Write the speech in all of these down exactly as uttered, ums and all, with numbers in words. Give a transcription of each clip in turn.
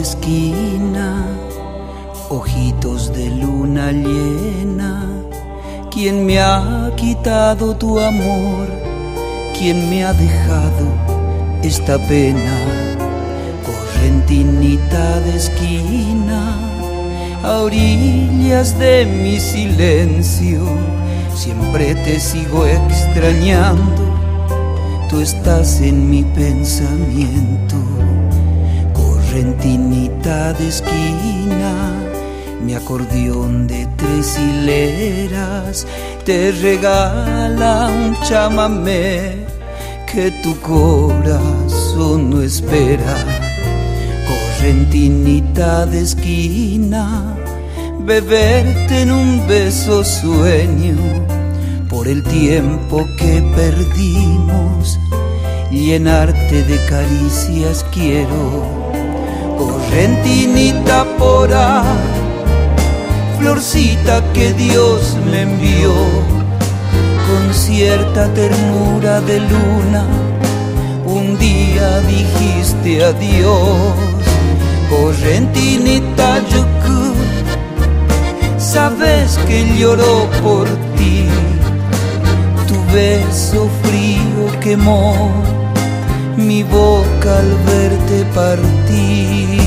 de esquina, ojitos de luna llena. ¿Quién me ha quitado tu amor? ¿Quién me ha dejado esta pena? Correntinita de esquina, a orillas de mi silencio, siempre te sigo extrañando. Tú estás en mi pensamiento. Correntinita de esquina, mi acordeón de tres hileras te regala un chamamé que tu corazón no espera. Correntinita de esquina, beberte en un beso sueño por el tiempo que perdimos, llenarte de caricias quiero. Correntinita pora, florcita que Dios me envió, con cierta ternura de luna, un día dijiste adiós. Correntinita yucu, sabes que lloró por ti, tu beso frío quemó mi boca al verte partir.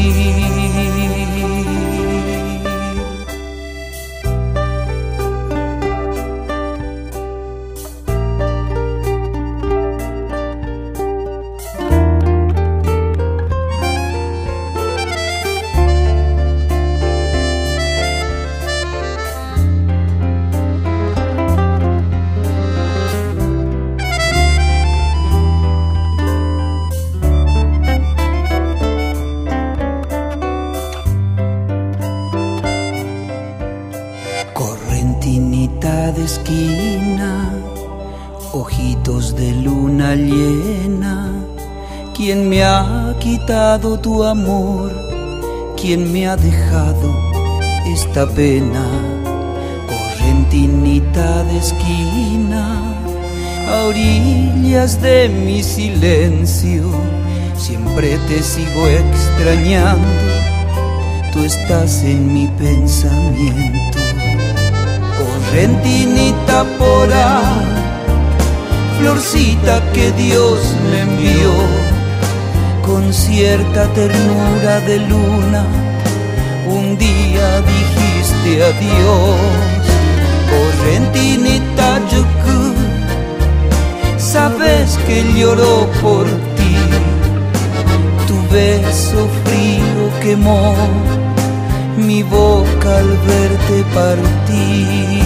Correntinita de esquina, ojitos de luna llena. ¿Quién me ha quitado tu amor? ¿Quién me ha dejado esta pena? Correntinita de esquina, a orillas de mi silencio, siempre te sigo extrañando. Tú estás en mi pensamiento. Correntinita pora, florcita que Dios me envió, con cierta ternura de luna, un día dijiste adiós. Correntinita yucu, sabes que lloró por ti, tu beso frío quemó mi boca al verte partir.